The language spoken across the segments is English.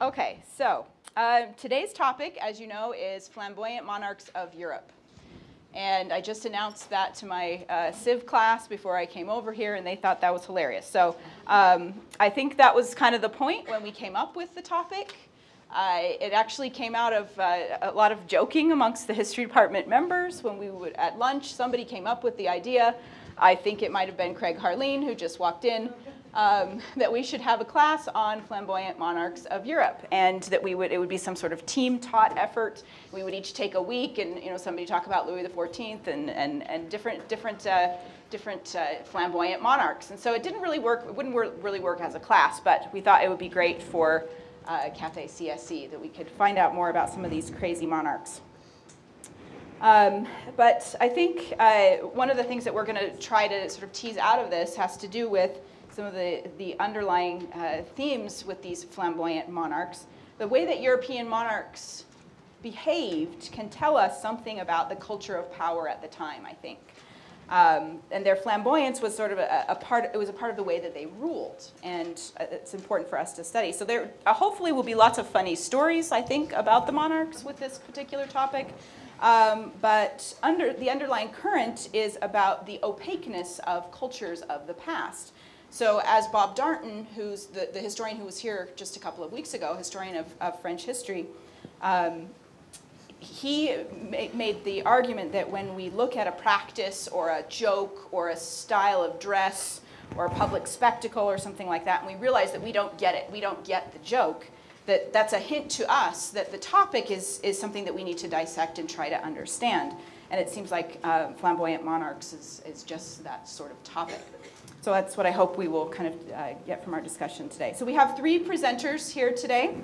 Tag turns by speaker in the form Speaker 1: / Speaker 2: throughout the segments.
Speaker 1: Okay, so today's topic, as you know, is Flamboyant Monarchs of Europe. And I just announced that to my Civ class before I came over here, and they thought that was hilarious. So I think that was kind of the point when we came up with the topic. It actually came out of a lot of joking amongst the history department members. When we would, at lunch, somebody came up with the idea. I think it might have been Craig Harleen, who just walked in, that we should have a class on Flamboyant Monarchs of Europe, and that it would be some sort of team-taught effort. We would each take a week, and somebody talk about Louis XIV and different flamboyant monarchs. And so it didn't really work. It wouldn't really work as a class, but we thought it would be great for Cafe CSE that we could find out more about some of these crazy monarchs. But I think one of the things that we're going to try to sort of tease out of this has to do with some of the underlying themes with these flamboyant monarchs. The way that European monarchs behaved can tell us something about the culture of power at the time, I think. And their flamboyance was sort of a part of the way that they ruled, and it's important for us to study. So there hopefully will be lots of funny stories, I think, about the monarchs with this particular topic. But the underlying current is about the opaqueness of cultures of the past. So as Bob Darnton, who's the historian who was here just a couple of weeks ago, historian of French history, he made the argument that when we look at a practice or a joke or a style of dress or a public spectacle or something like that, and we realize that we don't get it, we don't get the joke, that's a hint to us that the topic is something that we need to dissect and try to understand. And it seems like Flamboyant Monarchs is just that sort of topic. So that's what I hope we will kind of get from our discussion today. So we have three presenters here today.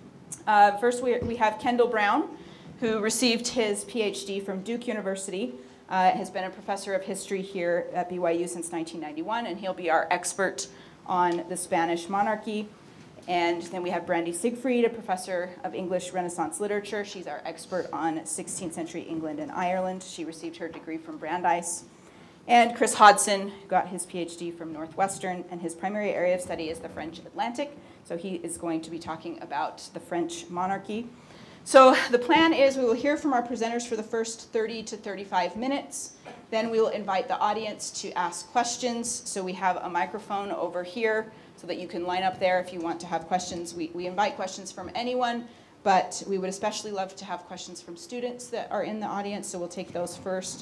Speaker 1: First, we have Kendall Brown, who received his PhD from Duke University, has been a professor of history here at BYU since 1991, and he'll be our expert on the Spanish monarchy. And then we have Brandie Siegfried, a professor of English Renaissance literature. She's our expert on 16th century England and Ireland. She received her degree from Brandeis. And Chris Hodson got his PhD from Northwestern, and his primary area of study is the French Atlantic. So he is going to be talking about the French monarchy. So the plan is we will hear from our presenters for the first 30 to 35 minutes. Then we will invite the audience to ask questions. So we have a microphone over here so that you can line up there if you want to have questions. We invite questions from anyone, but we would especially love to have questions from students that are in the audience, so we'll take those first.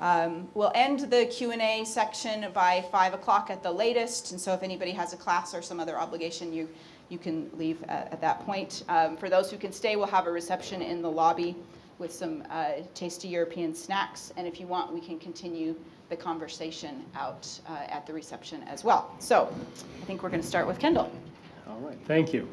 Speaker 1: We'll end the Q&A section by 5 o'clock at the latest, and so if anybody has a class or some other obligation, you can leave at that point. For those who can stay, we'll have a reception in the lobby with some tasty European snacks, and if you want, we can continue the conversation out at the reception as well. So I think we're going to start with Kendall.
Speaker 2: All right, thank you.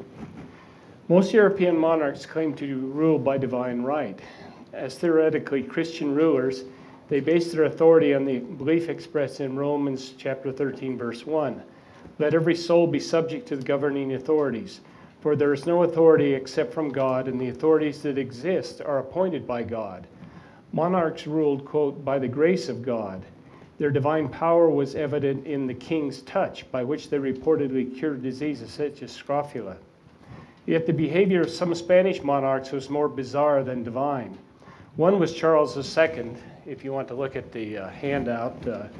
Speaker 2: Most European monarchs claim to rule by divine right. As theoretically Christian rulers, they base their authority on the belief expressed in Romans chapter 13, verse 1. Let every soul be subject to the governing authorities, for there is no authority except from God, and the authorities that exist are appointed by God. Monarchs ruled, quote, by the grace of God. Their divine power was evident in the king's touch, by which they reportedly cured diseases such as scrofula. Yet the behavior of some Spanish monarchs was more bizarre than divine. One was Charles II. If you want to look at the handout,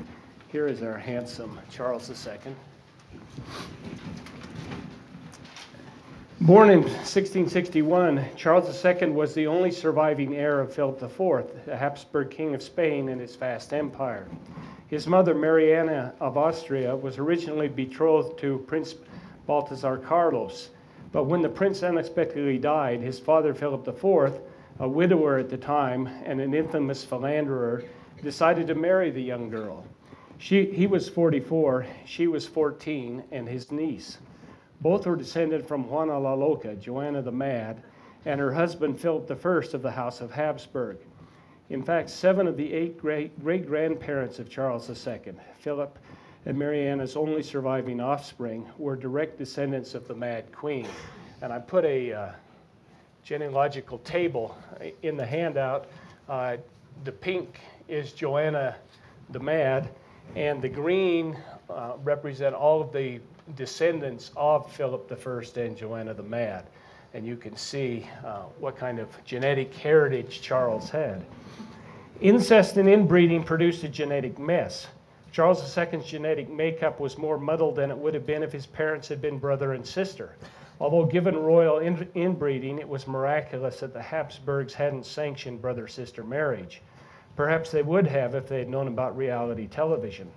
Speaker 2: here is our handsome Charles II. Born in 1661, Charles II was the only surviving heir of Philip IV, the Habsburg king of Spain and his vast empire. His mother, Mariana of Austria, was originally betrothed to Prince Balthazar Carlos, but when the prince unexpectedly died, his father, Philip IV, a widower at the time and an infamous philanderer, decided to marry the young girl. He was 44, she was 14, and his niece. Both were descended from Juana la Loca, Joanna the Mad, and her husband, Philip I of the House of Habsburg. In fact, 7 of the 8 great-grandparents of Charles II, Philip and Mariana's only surviving offspring, were direct descendants of the Mad Queen. And I put a genealogical table in the handout. The pink is Joanna the Mad, and the green represent all of the descendants of Philip I and Joanna the Mad. and you can see what kind of genetic heritage Charles had. Incest and inbreeding produced a genetic mess. Charles II's genetic makeup was more muddled than it would have been if his parents had been brother and sister. Although given royal inbreeding, it was miraculous that the Habsburgs hadn't sanctioned brother-sister marriage. Perhaps they would have if they had known about reality television.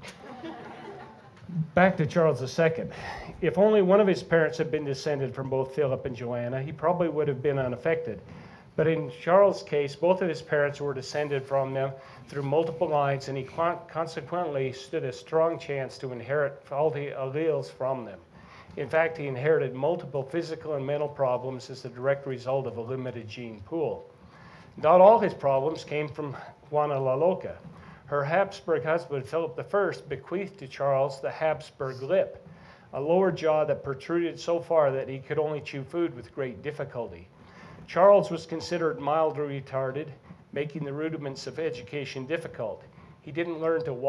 Speaker 2: Back to Charles II. If only one of his parents had been descended from both Philip and Joanna, he probably would have been unaffected. But in Charles' case, both of his parents were descended from them through multiple lines, and he consequently stood a strong chance to inherit faulty alleles from them. In fact, he inherited multiple physical and mental problems as a direct result of a limited gene pool. Not all his problems came from Juana la Loca. Her Habsburg husband, Philip I, bequeathed to Charles the Habsburg lip, a lower jaw that protruded so far that he could only chew food with great difficulty. Charles was considered mildly retarded, making the rudiments of education difficult. He didn't learn to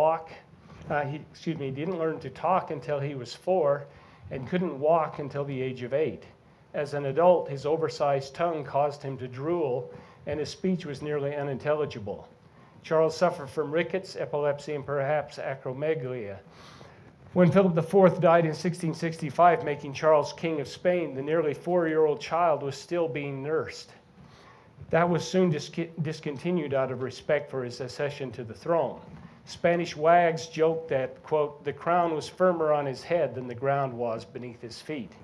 Speaker 2: he didn't learn to talk until he was 4 and couldn't walk until the age of 8. As an adult, his oversized tongue caused him to drool, and his speech was nearly unintelligible. Charles suffered from rickets, epilepsy, and perhaps acromegalia. When Philip IV died in 1665, making Charles King of Spain, the nearly 4-year-old child was still being nursed. That was soon discontinued out of respect for his accession to the throne. Spanish wags joked that, quote, the crown was firmer on his head than the ground was beneath his feet.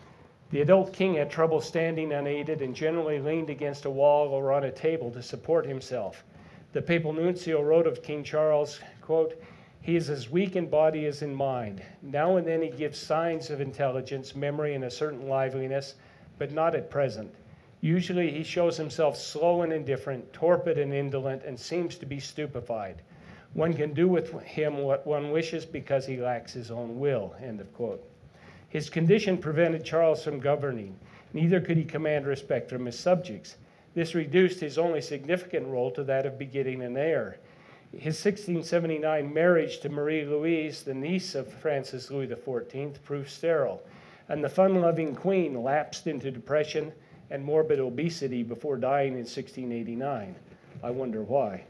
Speaker 2: The adult king had trouble standing unaided and generally leaned against a wall or on a table to support himself. The papal nuncio wrote of King Charles, quote, he is as weak in body as in mind. Now and then he gives signs of intelligence, memory, and a certain liveliness, but not at present. Usually he shows himself slow and indifferent, torpid and indolent, and seems to be stupefied. One can do with him what one wishes because he lacks his own will, end of quote. His condition prevented Charles from governing. Neither could he command respect from his subjects. This reduced his only significant role to that of begetting an heir. His 1679 marriage to Marie Louise, the niece of Francis Louis XIV, proved sterile, and the fun-loving queen lapsed into depression and morbid obesity before dying in 1689. I wonder why.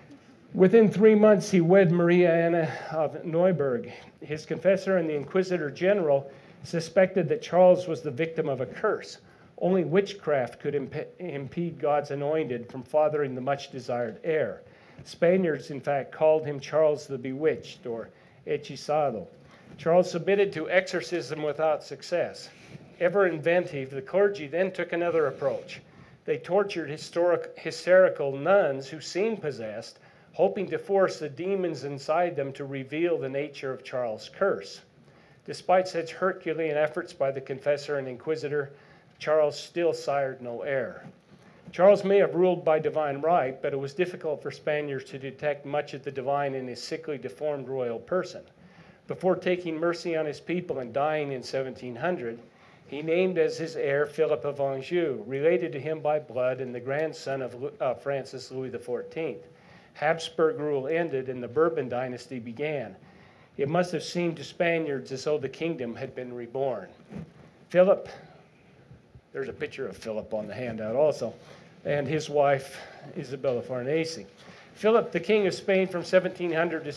Speaker 2: Within 3 months, he wed Maria Anna of Neuburg. His confessor and the Inquisitor General suspected that Charles was the victim of a curse. Only witchcraft could impede God's anointed from fathering the much-desired heir. Spaniards, in fact, called him Charles the Bewitched, or hechizado. Charles submitted to exorcism without success. Ever inventive, the clergy then took another approach. They tortured hysterical nuns who seemed possessed, hoping to force the demons inside them to reveal the nature of Charles' curse. Despite such Herculean efforts by the confessor and inquisitor, Charles still sired no heir. Charles may have ruled by divine right, but it was difficult for Spaniards to detect much of the divine in his sickly, deformed royal person. Before taking mercy on his people and dying in 1700, he named as his heir Philip of Anjou, related to him by blood and the grandson of Francis Louis XIV. Habsburg rule ended and the Bourbon dynasty began. It must have seemed to Spaniards as though the kingdom had been reborn. Philip, there's a picture of Philip on the handout also, and his wife, Isabella Farnese. Philip, the King of Spain from 1700 to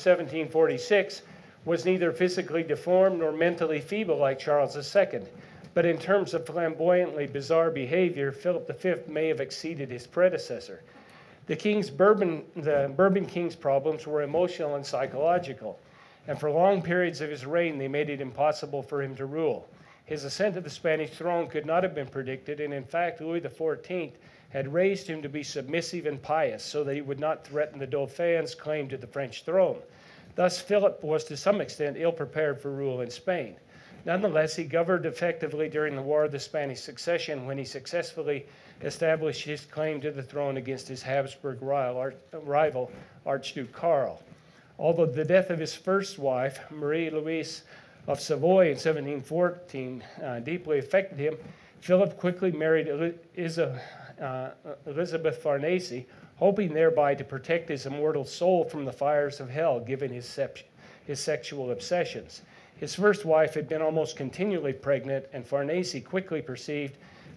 Speaker 2: 1746, was neither physically deformed nor mentally feeble like Charles II. But in terms of flamboyantly bizarre behavior, Philip V may have exceeded his predecessor. The Bourbon king's problems were emotional and psychological, and for long periods of his reign, they made it impossible for him to rule. His ascent to the Spanish throne could not have been predicted, and in fact, Louis XIV had raised him to be submissive and pious so that he would not threaten the Dauphin's claim to the French throne. Thus, Philip was to some extent ill-prepared for rule in Spain. Nonetheless, he governed effectively during the War of the Spanish Succession when he successfully established his claim to the throne against his Habsburg rival, Archduke Karl. Although the death of his first wife, Marie Louise of Savoy in 1714, deeply affected him, Philip quickly married Elizabeth Farnese, hoping thereby to protect his immortal soul from the fires of hell given his sexual obsessions. His first wife had been almost continually pregnant, and Farnese quickly perceived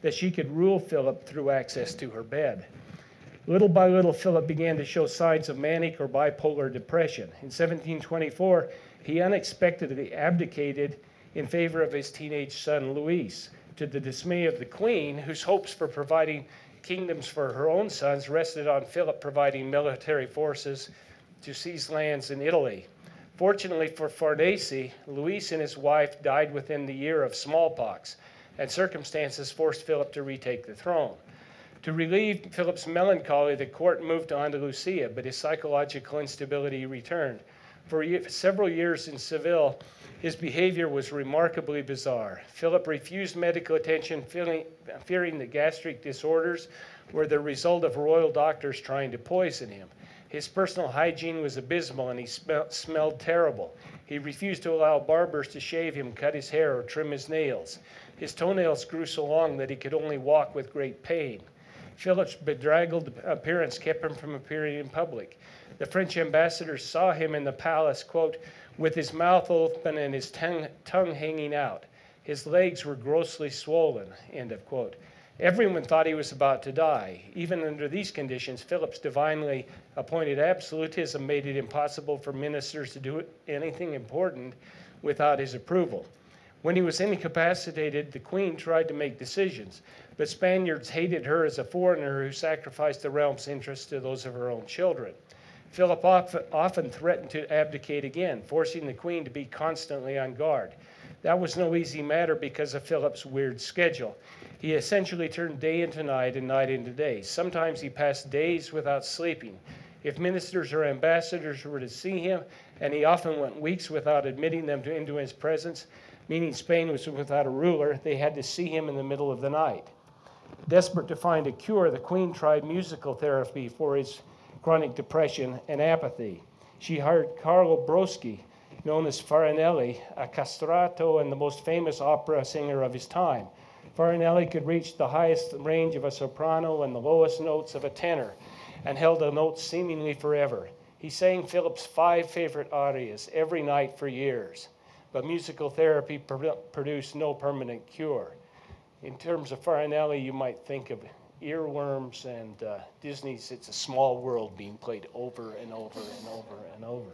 Speaker 2: that she could rule Philip through access to her bed. Little by little, Philip began to show signs of manic or bipolar depression. In 1724, he unexpectedly abdicated in favor of his teenage son, Louis, to the dismay of the queen, whose hopes for providing kingdoms for her own sons rested on Philip providing military forces to seize lands in Italy. Fortunately for Farnese, Louis and his wife died within the year of smallpox, and circumstances forced Philip to retake the throne. To relieve Philip's melancholy, the court moved to Andalusia, but his psychological instability returned. For several years in Seville, his behavior was remarkably bizarre. Philip refused medical attention, fearing that gastric disorders were the result of royal doctors trying to poison him. His personal hygiene was abysmal and he smelled terrible. He refused to allow barbers to shave him, cut his hair, or trim his nails. His toenails grew so long that he could only walk with great pain. Philip's bedraggled appearance kept him from appearing in public. The French ambassadors saw him in the palace, quote, with his mouth open and his tongue hanging out. His legs were grossly swollen, end of quote. Everyone thought he was about to die. Even under these conditions, Philip's divinely appointed absolutism made it impossible for ministers to do anything important without his approval. When he was incapacitated, the queen tried to make decisions, but Spaniards hated her as a foreigner who sacrificed the realm's interests to those of her own children. Philip often threatened to abdicate again, forcing the queen to be constantly on guard. That was no easy matter because of Philip's weird schedule. He essentially turned day into night and night into day. Sometimes he passed days without sleeping. If ministers or ambassadors were to see him, and he often went weeks without admitting them into his presence, meaning Spain was without a ruler, they had to see him in the middle of the night. Desperate to find a cure, the queen tried musical therapy for his chronic depression and apathy. She hired Carlo Broschi, known as Farinelli, a castrato and the most famous opera singer of his time. Farinelli could reach the highest range of a soprano and the lowest notes of a tenor, and held a note seemingly forever. He sang Philip's 5 favorite arias every night for years, but musical therapy produced no permanent cure. In terms of Farinelli, you might think of earworms and Disney's It's a Small World being played over and over and over and over.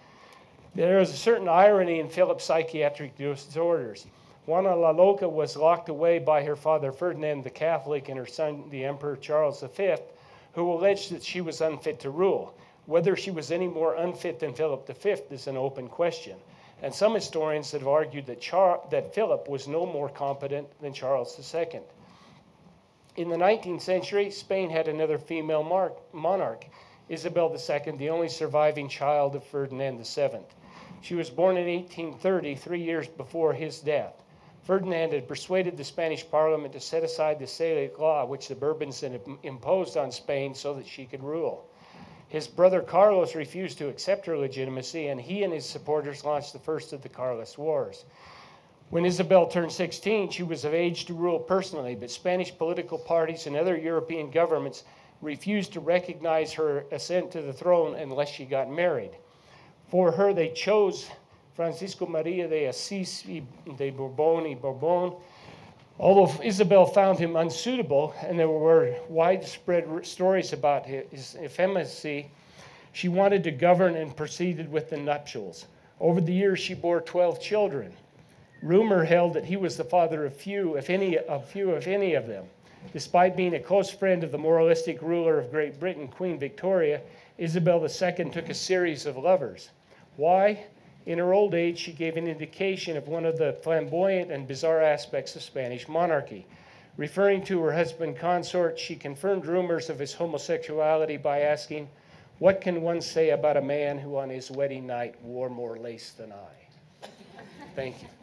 Speaker 2: There is a certain irony in Philip's psychiatric disorders. Juana la Loca was locked away by her father Ferdinand the Catholic and her son the Emperor Charles V, who alleged that she was unfit to rule. Whether she was any more unfit than Philip V is an open question. And some historians have argued that Philip was no more competent than Charles II. In the 19th century, Spain had another female monarch, Isabel II, the only surviving child of Ferdinand VII. She was born in 1830, 3 years before his death. Ferdinand had persuaded the Spanish Parliament to set aside the Salic law, which the Bourbons had imposed on Spain so that she could rule. His brother Carlos refused to accept her legitimacy, and he and his supporters launched the first of the Carlist Wars. When Isabel turned 16, she was of age to rule personally, but Spanish political parties and other European governments refused to recognize her ascent to the throne unless she got married. For her, they chose Francisco Maria de Assis de Bourbon. Although Isabel found him unsuitable, and there were widespread stories about his effeminacy, she wanted to govern and proceeded with the nuptials. Over the years, she bore 12 children. Rumor held that he was the father of few, if any of them. Despite being a close friend of the moralistic ruler of Great Britain, Queen Victoria, Isabel II took a series of lovers. Why? In her old age, she gave an indication of one of the flamboyant and bizarre aspects of Spanish monarchy. Referring to her husband consort, she confirmed rumors of his homosexuality by asking, "What can one say about a man who on his wedding night wore more lace than I?" Thank you.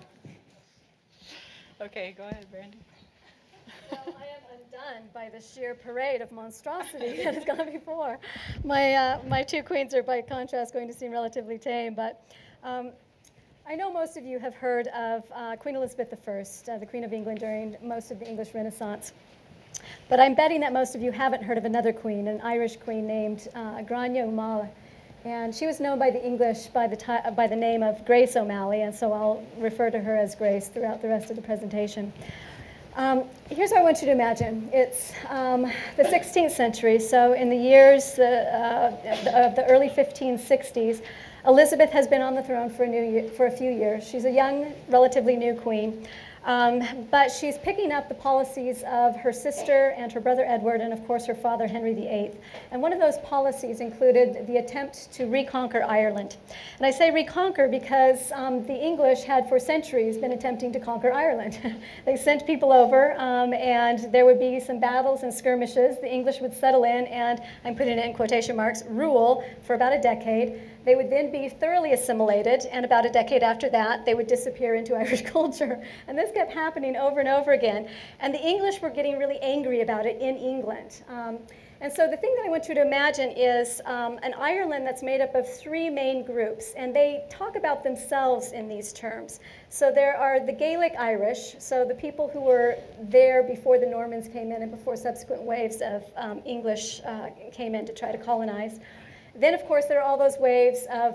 Speaker 1: Okay, go ahead, Brandie.
Speaker 3: Well, I am undone by the sheer parade of monstrosity that has gone before. My 2 queens are, by contrast, going to seem relatively tame, but I know most of you have heard of Queen Elizabeth I, the Queen of England during most of the English Renaissance. But I'm betting that most of you haven't heard of another queen, an Irish queen named Grania Umala. And she was known by the English by the name of Grace O'Malley, and so I'll refer to her as Grace throughout the rest of the presentation. Here's what I want you to imagine. It's the 16th century, so in the years of the early 1560s, Elizabeth has been on the throne for a few years. She's a young, relatively new queen, but she's picking up the policies of her sister and her brother Edward, and of course her father Henry VIII. And one of those policies included the attempt to reconquer Ireland. And I say reconquer because the English had for centuries been attempting to conquer Ireland. They sent people over, and there would be some battles and skirmishes. The English would settle in and, I'm putting it in quotation marks, rule for about a decade. They would then be thoroughly assimilated, and about a decade after that, they would disappear into Irish culture. And this kept happening over and over again. And the English were getting really angry about it in England. And so the thing that I want you to imagine is an Ireland that's made up of three main groups, and they talk about themselves in these terms. So there are the Gaelic Irish, so the people who were there before the Normans came in and before subsequent waves of English came in to try to colonize. Then, of course, there are all those waves of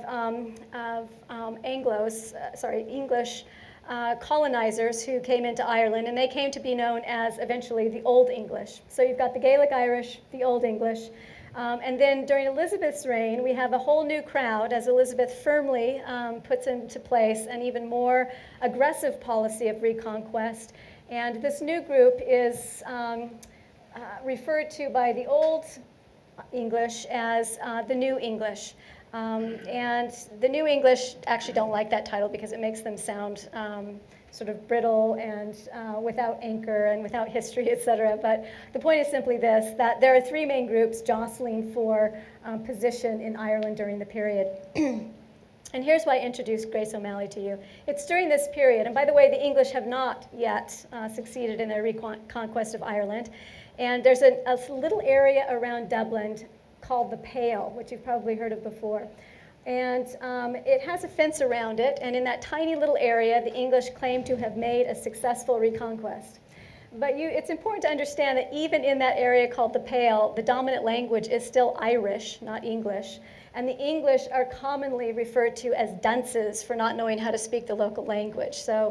Speaker 3: English colonizers who came into Ireland, and they came to be known as eventually the Old English. So you've got the Gaelic Irish, the Old English, and then during Elizabeth's reign, we have a whole new crowd as Elizabeth firmly puts into place an even more aggressive policy of reconquest. And this new group is referred to by the Old English as the New English. And the New English actually don't like that title because it makes them sound sort of brittle and without anchor and without history, etc. But the point is simply this, that there are three main groups jostling for position in Ireland during the period. And here's why I introduced Grace O'Malley to you. It's during this period, and by the way, the English have not yet succeeded in their reconquest of Ireland. And there's a little area around Dublin called the Pale, which you've probably heard of before. And it has a fence around it, and in that tiny little area, the English claim to have made a successful reconquest. But it's important to understand that even in that area called the Pale, the dominant language is still Irish, not English. And the English are commonly referred to as dunces for not knowing how to speak the local language. So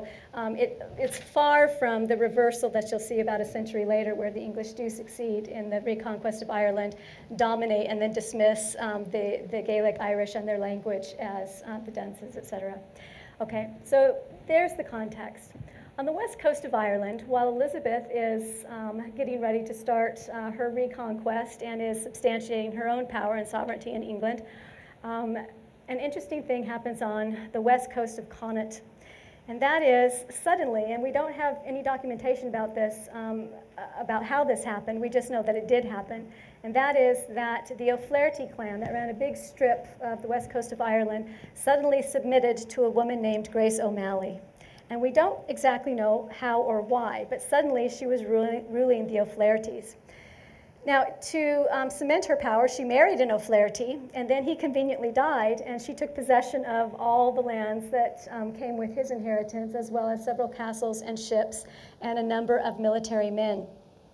Speaker 3: it's far from the reversal that you'll see about a century later, where the English do succeed in the reconquest of Ireland, dominate and then dismiss the Gaelic Irish and their language as the dunces, etc. Okay, so there's the context. On the west coast of Ireland, while Elizabeth is getting ready to start her reconquest and is substantiating her own power and sovereignty in England, an interesting thing happens on the west coast of Connaught. And that is suddenly, and we don't have any documentation about this, about how this happened, we just know that it did happen, and that is that the O'Flaherty clan that ran a big strip of the west coast of Ireland suddenly submitted to a woman named Grace O'Malley. And we don't exactly know how or why, but suddenly she was ruling the O'Flahertys. Now, to cement her power, she married an O'Flaherty, and then he conveniently died, and she took possession of all the lands that came with his inheritance, as well as several castles and ships, and a number of military men.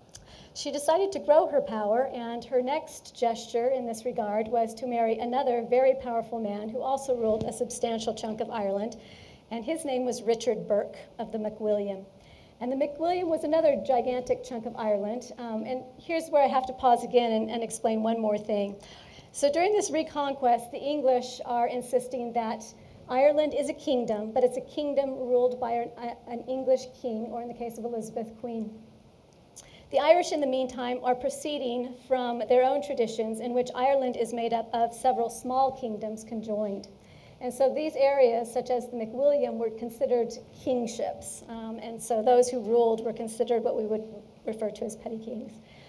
Speaker 3: She decided to grow her power, and her next gesture in this regard was to marry another very powerful man who also ruled a substantial chunk of Ireland, and his name was Richard Burke of the MacWilliam. And the MacWilliam was another gigantic chunk of Ireland. And here's where I have to pause again and explain one more thing. So during this reconquest, the English are insisting that Ireland is a kingdom, but it's a kingdom ruled by an English king, or in the case of Elizabeth, queen. The Irish, in the meantime, are proceeding from their own traditions, in which Ireland is made up of several small kingdoms conjoined. And so these areas, such as the MacWilliam, were considered kingships. And so those who ruled were considered what we would refer to as petty kings.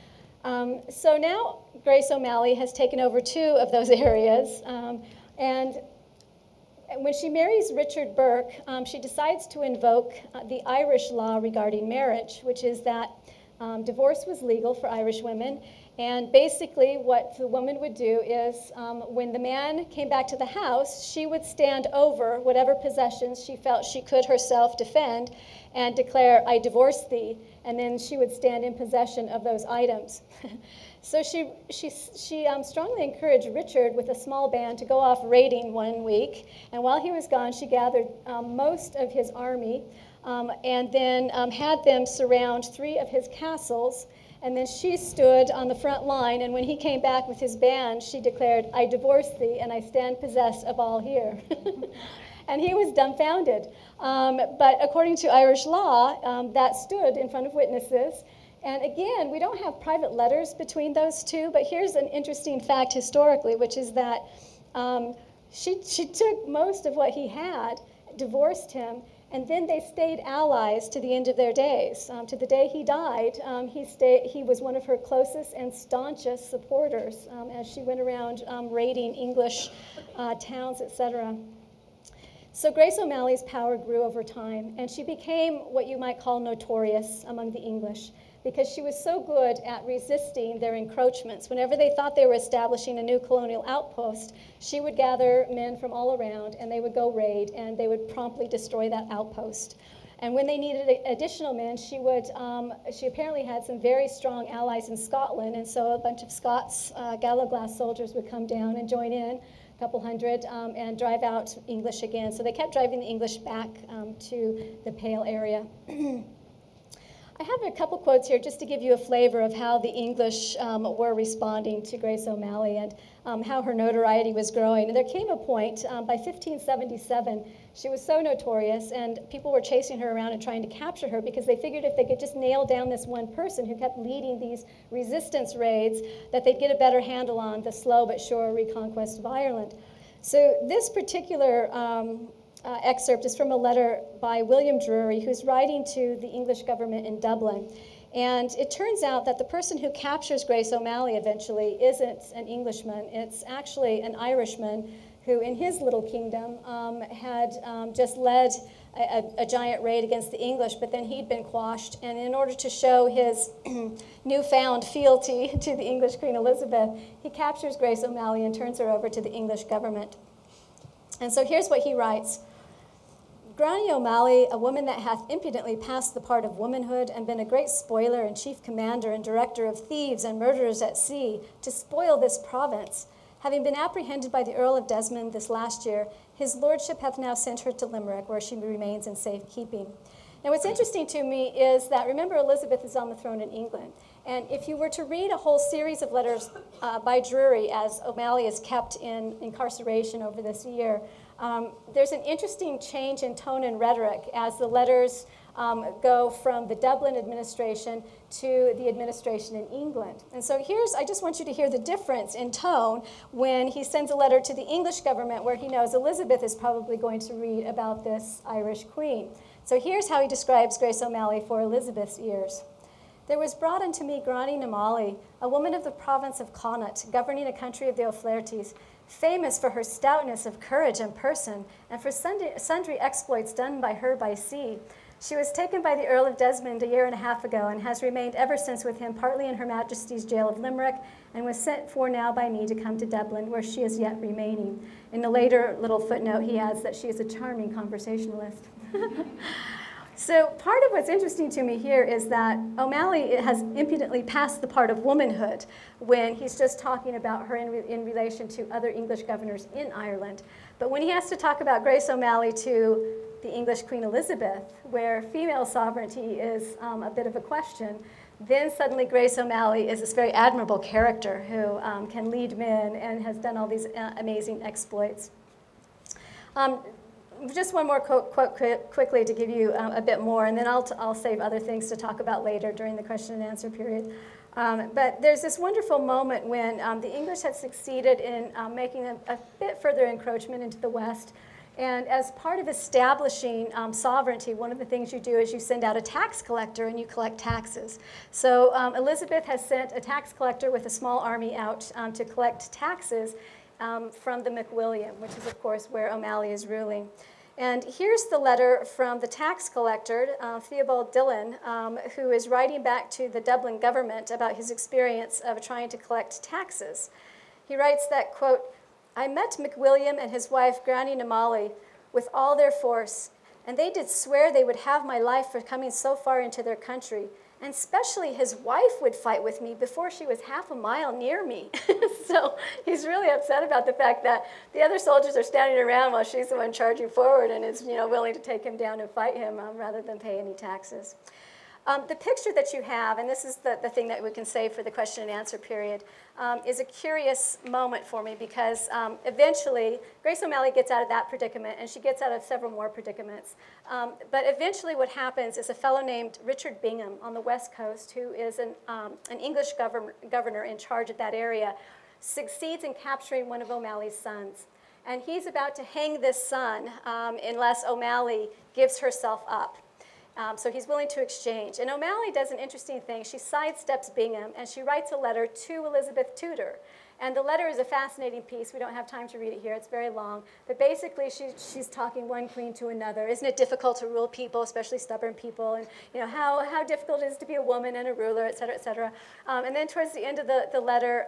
Speaker 3: So now Grace O'Malley has taken over 2 of those areas. And when she marries Richard Burke, she decides to invoke the Irish law regarding marriage, which is that divorce was legal for Irish women. And basically what the woman would do is when the man came back to the house, she would stand over whatever possessions she felt she could herself defend and declare, "I divorce thee," and then she would stand in possession of those items. So she strongly encouraged Richard with a small band to go off raiding one week, and while he was gone, she gathered most of his army, and then had them surround 3 of his castles. And then she stood on the front line, and when he came back with his band, she declared, "I divorce thee, and I stand possessed of all here." And he was dumbfounded. But according to Irish law, that stood in front of witnesses. And again, we don't have private letters between those two, but here's an interesting fact historically, which is that she took most of what he had, divorced him, and then they stayed allies to the end of their days. To the day he died, he was one of her closest and staunchest supporters as she went around raiding English towns, etc. So Grace O'Malley's power grew over time, and she became what you might call notorious among the English, because she was so good at resisting their encroachments. Whenever they thought they were establishing a new colonial outpost, she would gather men from all around, and they would go raid, and they would promptly destroy that outpost. And when they needed additional men, she apparently had some very strong allies in Scotland, and so a bunch of Scots Gallowglass soldiers would come down and join in, a couple hundred, and drive out English again. So they kept driving the English back to the Pale area. I have a couple quotes here just to give you a flavor of how the English were responding to Grace O'Malley and how her notoriety was growing. And there came a point, by 1577, she was so notorious, and people were chasing her around and trying to capture her because they figured if they could just nail down this one person who kept leading these resistance raids, that they'd get a better handle on the slow but sure reconquest of Ireland. So this particular excerpt is from a letter by William Drury, who's writing to the English government in Dublin. And it turns out that the person who captures Grace O'Malley eventually isn't an Englishman. It's actually an Irishman who, in his little kingdom, had just led a giant raid against the English, but then he'd been quashed. And in order to show his newfound fealty to the English Queen Elizabeth, he captures Grace O'Malley and turns her over to the English government. And so here's what he writes. "Granny O'Malley, a woman that hath impudently passed the part of womanhood and been a great spoiler and chief commander and director of thieves and murderers at sea, to spoil this province. Having been apprehended by the Earl of Desmond this last year, his lordship hath now sent her to Limerick, where she remains in safe keeping." Now what's interesting to me is that, remember, Elizabeth is on the throne in England. And if you were to read a whole series of letters by Drury as O'Malley is kept in incarceration over this year, there's an interesting change in tone and rhetoric as the letters go from the Dublin administration to the administration in England. And so I just want you to hear the difference in tone when he sends a letter to the English government where he knows Elizabeth is probably going to read about this Irish queen. So here's how he describes Grace O'Malley for Elizabeth's ears. "There was brought unto me Granny O'Malley, a woman of the province of Connaught, governing a country of the O'Flahertys, famous for her stoutness of courage and person, and for sundry exploits done by her by sea. She was taken by the Earl of Desmond a year and a half ago, and has remained ever since with him, partly in her Majesty's jail of Limerick, and was sent for now by me to come to Dublin, where she is yet remaining." In a later little footnote, he adds that she is a charming conversationalist. So part of what's interesting to me here is that O'Malley has impudently passed the part of womanhood when he's just talking about her in relation to other English governors in Ireland. But when he has to talk about Grace O'Malley to the English Queen Elizabeth, where female sovereignty is a bit of a question, then suddenly Grace O'Malley is this very admirable character who can lead men and has done all these amazing exploits. Just one more quote quickly to give you a bit more, and then I'll save other things to talk about later during the question and answer period. But there's this wonderful moment when the English had succeeded in making a bit further encroachment into the West. And as part of establishing sovereignty, one of the things you do is you send out a tax collector and you collect taxes. So Elizabeth has sent a tax collector with a small army out to collect taxes from the McWilliam, which is, of course, where O'Malley is ruling. And here's the letter from the tax collector, Theobald Dillon, who is writing back to the Dublin government about his experience of trying to collect taxes. He writes that, quote, "I met McWilliam and his wife, Granny O'Malley, with all their force, and they did swear they would have my life for coming so far into their country, And especially his wife would fight with me before she was half a mile near me. So he's really upset about the fact that the other soldiers are standing around while she's the one charging forward and is willing to take him down and fight him rather than pay any taxes. The picture that you have, and this is the thing that we can say for the question and answer period, is a curious moment for me because eventually Grace O'Malley gets out of that predicament and she gets out of several more predicaments. But eventually what happens is a fellow named Richard Bingham on the West Coast, who is an English governor in charge of that area, succeeds in capturing one of O'Malley's sons. And he's about to hang this son unless O'Malley gives herself up. So he's willing to exchange. And O'Malley does an interesting thing. She sidesteps Bingham, and she writes a letter to Elizabeth Tudor. And the letter is a fascinating piece. We don't have time to read it here. It's very long. But basically, she's talking one queen to another. Isn't it difficult to rule people, especially stubborn people? And how difficult it is to be a woman and a ruler, et cetera, et cetera. And then towards the end of the letter,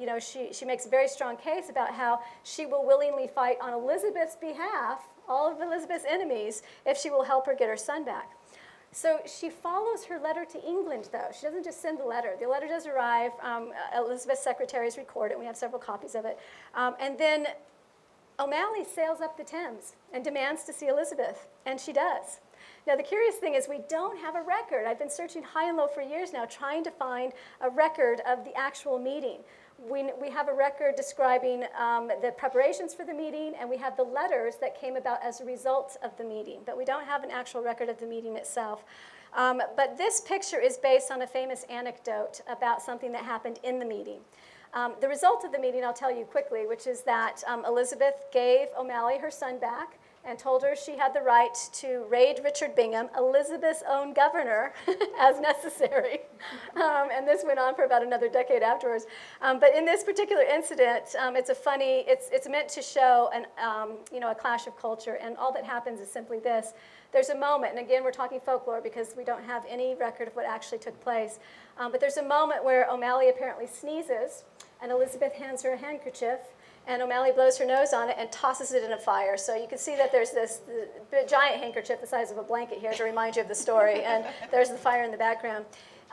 Speaker 3: she makes a very strong case about how she will willingly fight on Elizabeth's behalf, all of Elizabeth's enemies, if she will help her get her son back. So she follows her letter to England, though. She doesn't just send the letter. The letter does arrive. Elizabeth's secretaries record it. We have several copies of it. And then O'Malley sails up the Thames and demands to see Elizabeth, and she does. Now, the curious thing is we don't have a record. I've been searching high and low for years now, trying to find a record of the actual meeting. We have a record describing the preparations for the meeting, and we have the letters that came about as a result of the meeting, but we don't have an actual record of the meeting itself. But this picture is based on a famous anecdote about something that happened in the meeting. The result of the meeting, I'll tell you quickly, which is that Elizabeth gave O'Malley her son back and told her she had the right to raid Richard Bingham, Elizabeth's own governor, as necessary. And this went on for about another decade afterwards. But in this particular incident, it's meant to show a clash of culture, and all that happens is simply this. There's a moment, and again, we're talking folklore because we don't have any record of what actually took place, but there's a moment where O'Malley apparently sneezes, and Elizabeth hands her a handkerchief, and O'Malley blows her nose on it and tosses it in a fire. So you can see that there's this giant handkerchief the size of a blanket here to remind you of the story, and there's the fire in the background.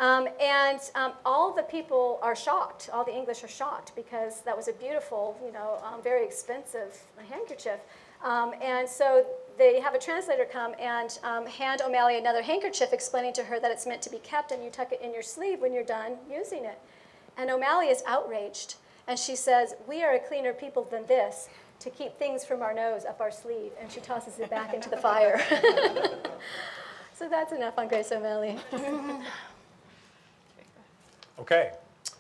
Speaker 3: All the people are shocked. All the English are shocked because that was a beautiful, very expensive handkerchief. And so they have a translator come and hand O'Malley another handkerchief, explaining to her that it's meant to be kept and you tuck it in your sleeve when you're done using it. And O'Malley is outraged. And she says, "We are a cleaner people than this to keep things from our nose up our sleeve." And she tosses it back into the fire. So that's enough on Grace O'Malley.
Speaker 4: Okay.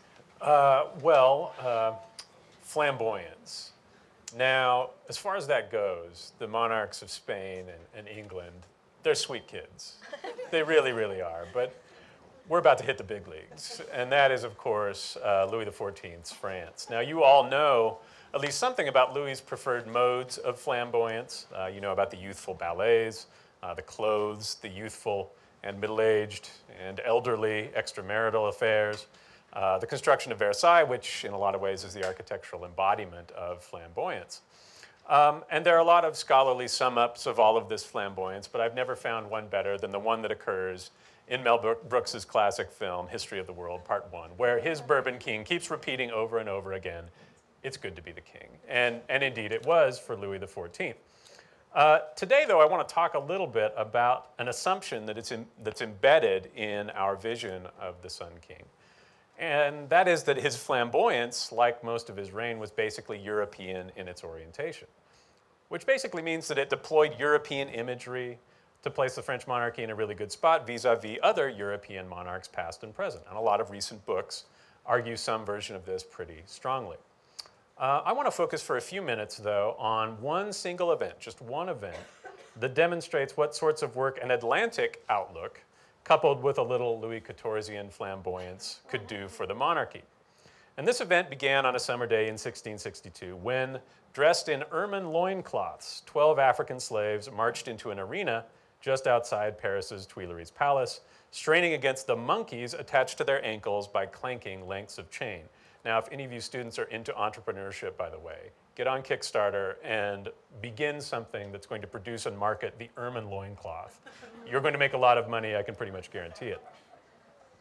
Speaker 4: Flamboyance. Now, as far as that goes, the monarchs of Spain and England, they're sweet kids. They really, really are. But we're about to hit the big leagues, and that is, of course, Louis XIV's France. Now, you all know at least something about Louis's preferred modes of flamboyance. You know about the youthful ballets, the clothes, the youthful and middle-aged and elderly extramarital affairs, the construction of Versailles, which in a lot of ways is the architectural embodiment of flamboyance. And there are a lot of scholarly sum-ups of all of this flamboyance, but I've never found one better than the one that occurs in Mel Brooks's classic film, History of the World, Part 1, where his Bourbon king keeps repeating over and over again, "It's good to be the king." And indeed it was for Louis XIV. Today, though, I want to talk a little bit about an assumption that's embedded in our vision of the Sun King. And that is that his flamboyance, like most of his reign, was basically European in its orientation, which basically means that it deployed European imagery to place the French monarchy in a really good spot vis-a-vis other European monarchs, past and present. And a lot of recent books argue some version of this pretty strongly. I want to focus for a few minutes, though, on one single event, just one event, that demonstrates what sorts of work an Atlantic outlook, coupled with a little Louis XIVian flamboyance, could do for the monarchy. And this event began on a summer day in 1662 when, dressed in ermine loincloths, 12 African slaves marched into an arena just outside Paris's Tuileries Palace, straining against the monkeys attached to their ankles by clanking lengths of chain. Now, if any of you students are into entrepreneurship, by the way, get on Kickstarter and begin something that's going to produce and market the ermine loincloth. You're going to make a lot of money, I can pretty much guarantee it.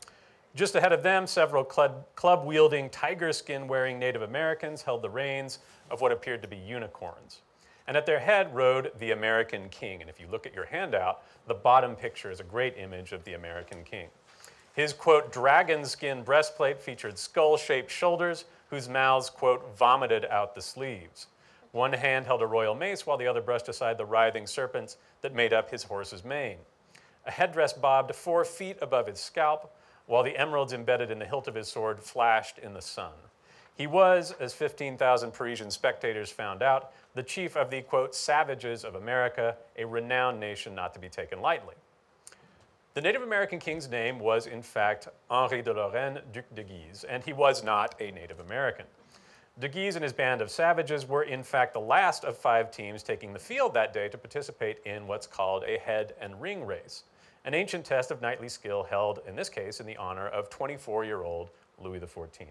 Speaker 4: Just ahead of them, several club-wielding, tiger skin-wearing Native Americans held the reins of what appeared to be unicorns. And at their head rode the American king. And if you look at your handout, the bottom picture is a great image of the American king. His, quote, dragon skin breastplate featured skull-shaped shoulders whose mouths, quote, vomited out the sleeves. One hand held a royal mace while the other brushed aside the writhing serpents that made up his horse's mane. A headdress bobbed 4 feet above his scalp, while the emeralds embedded in the hilt of his sword flashed in the sun. He was, as 15,000 Parisian spectators found out, the chief of the, quote, savages of America, a renowned nation not to be taken lightly. The Native American king's name was, in fact, Henri de Lorraine, Duc de Guise, and he was not a Native American. De Guise and his band of savages were, in fact, the last of 5 teams taking the field that day to participate in what's called a head and ring race, an ancient test of knightly skill held, in this case, in the honor of 24-year-old Louis XIV.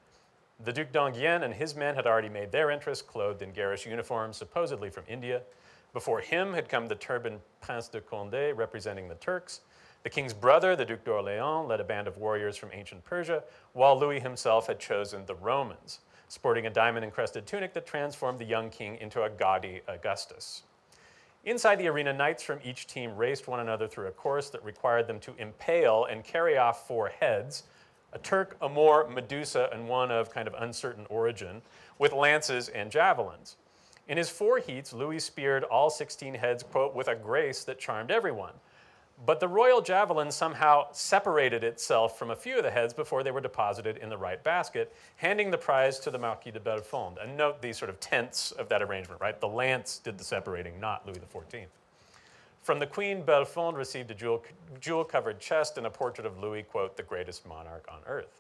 Speaker 4: The Duc d'Enghien and his men had already made their entrance, clothed in garish uniforms, supposedly from India. Before him had come the turbaned Prince de Condé, representing the Turks. The king's brother, the Duc d'Orléans, led a band of warriors from ancient Persia, while Louis himself had chosen the Romans, sporting a diamond-encrusted tunic that transformed the young king into a gaudy Augustus. Inside the arena, knights from each team raced one another through a course that required them to impale and carry off 4 heads, a Turk, a Moor, Medusa, and one of kind of uncertain origin, with lances and javelins. In his 4 heats, Louis speared all 16 heads, quote, with a grace that charmed everyone. But the royal javelin somehow separated itself from a few of the heads before they were deposited in the right basket, handing the prize to the Marquis de Bellefonds. And note the sort of tense of that arrangement, right? The lance did the separating, not Louis XIV. From the Queen, Bellefonds received a jewel-covered chest and a portrait of Louis, quote, the greatest monarch on earth.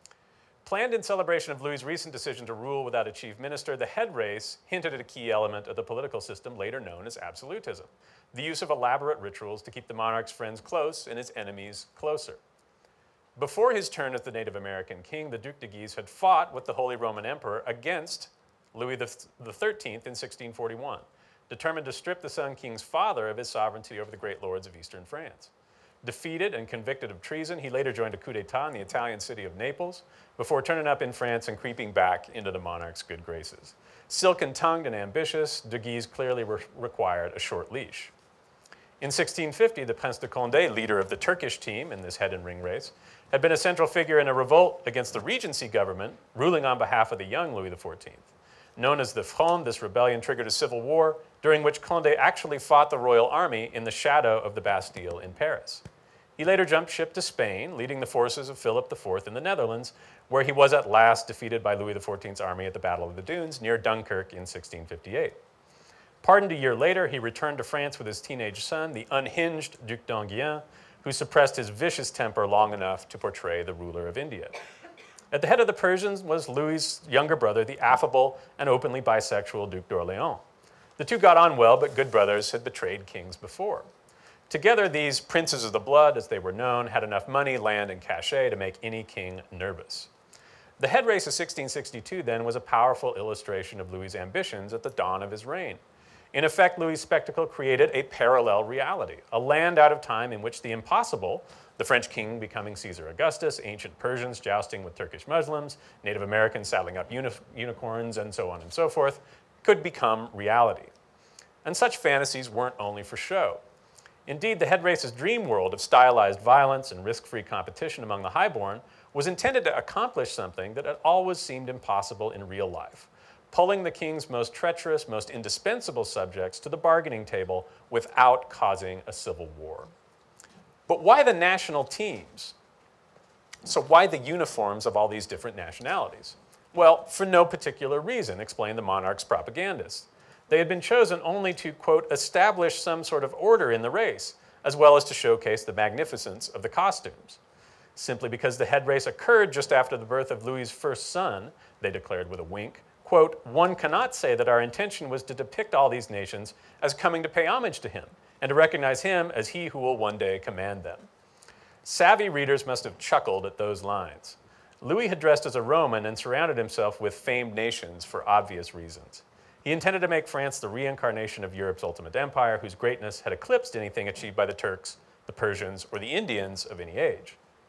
Speaker 4: Planned in celebration of Louis's recent decision to rule without a chief minister, the head race hinted at a key element of the political system later known as absolutism, the use of elaborate rituals to keep the monarch's friends close and his enemies closer. Before his turn as the Native American king, the Duc de Guise had fought with the Holy Roman Emperor against Louis XIII in 1641, determined to strip the Sun King's father of his sovereignty over the great lords of eastern France. Defeated and convicted of treason, he later joined a coup d'etat in the Italian city of Naples before turning up in France and creeping back into the monarch's good graces. Silken-tongued and ambitious, de Guise clearly required a short leash. In 1650, the Prince de Condé, leader of the Turkish team in this head and ring race, had been a central figure in a revolt against the Regency government, ruling on behalf of the young Louis XIV. Known as the Fronde, this rebellion triggered a civil war during which Condé actually fought the royal army in the shadow of the Bastille in Paris. He later jumped ship to Spain, leading the forces of Philip IV in the Netherlands, where he was at last defeated by Louis XIV's army at the Battle of the Dunes near Dunkirk in 1658. Pardoned a year later, he returned to France with his teenage son, the unhinged Duc d'Enghien, who suppressed his vicious temper long enough to portray the ruler of India. At the head of the Persians was Louis's younger brother, the affable and openly bisexual Duc d'Orléans. The two got on well, but good brothers had betrayed kings before. Together, these princes of the blood, as they were known, had enough money, land, and cachet to make any king nervous. The head race of 1662, then, was a powerful illustration of Louis's ambitions at the dawn of his reign. In effect, Louis's spectacle created a parallel reality, a land out of time in which the impossible, the French king becoming Caesar Augustus, ancient Persians jousting with Turkish Muslims, Native Americans saddling up unicorns, and so on and so forth, could become reality. And such fantasies weren't only for show. Indeed, the head race's dream world of stylized violence and risk-free competition among the highborn was intended to accomplish something that had always seemed impossible in real life, pulling the king's most treacherous, most indispensable subjects to the bargaining table without causing a civil war. But why the national teams? So why the uniforms of all these different nationalities? Well, for no particular reason, explained the monarch's propagandists. They had been chosen only to, quote, establish some sort of order in the race, as well as to showcase the magnificence of the costumes. Simply because the head race occurred just after the birth of Louis's first son, they declared with a wink, quote, one cannot say that our intention was to depict all these nations as coming to pay homage to him, and to recognize him as he who will one day command them. Savvy readers must have chuckled at those lines. Louis had dressed as a Roman and surrounded himself with famed nations for obvious reasons. He intended to make France the reincarnation of Europe's ultimate empire, whose greatness had eclipsed anything achieved by the Turks, the Persians, or the Indians of any age.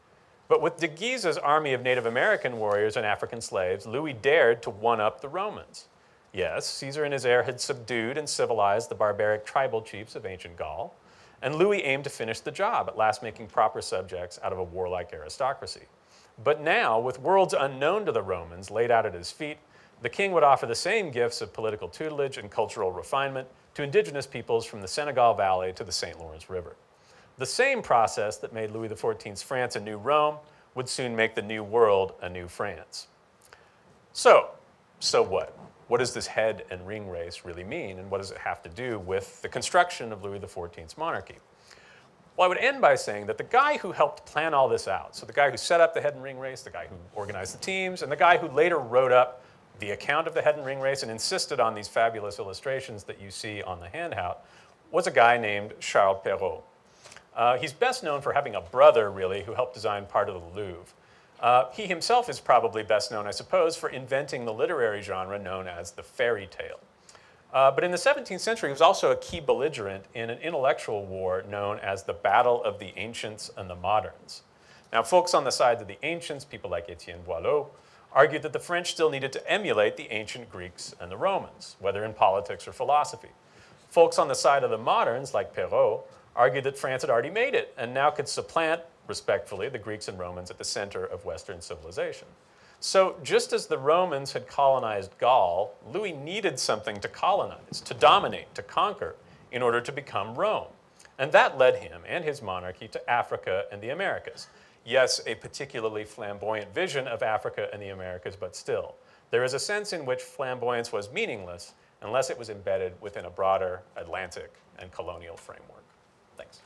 Speaker 4: But with de Guise's army of Native American warriors and African slaves, Louis dared to one-up the Romans. Yes, Caesar and his heir had subdued and civilized the barbaric tribal chiefs of ancient Gaul, and Louis aimed to finish the job, at last making proper subjects out of a warlike aristocracy. But now, with worlds unknown to the Romans laid out at his feet, the king would offer the same gifts of political tutelage and cultural refinement to indigenous peoples from the Senegal Valley to the St. Lawrence River. The same process that made Louis XIV's France a new Rome would soon make the New World a new France. So what? What does this head and ring race really mean, and what does it have to do with the construction of Louis XIV's monarchy? Well, I would end by saying that the guy who helped plan all this out, so the guy who set up the head and ring race, the guy who organized the teams, and the guy who later wrote up the account of the head and ring race and insisted on these fabulous illustrations that you see on the handout, was a guy named Charles Perrault. He's best known for having a brother, really, who helped design part of the Louvre. He himself is probably best known, I suppose, for inventing the literary genre known as the fairy tale. But in the 17th century, he was also a key belligerent in an intellectual war known as the Battle of the Ancients and the Moderns. Now, folks on the side of the ancients, people like Etienne Boileau, argued that the French still needed to emulate the ancient Greeks and the Romans, whether in politics or philosophy. Folks on the side of the moderns, like Perrault, argued that France had already made it and now could supplant, respectfully, the Greeks and Romans at the center of Western civilization. So just as the Romans had colonized Gaul, Louis needed something to colonize, to dominate, to conquer, in order to become Rome. And that led him and his monarchy to Africa and the Americas. Yes, a particularly flamboyant vision of Africa and the Americas, but still. There is a sense in which flamboyance was meaningless unless it was embedded within a broader Atlantic and colonial framework. Thanks.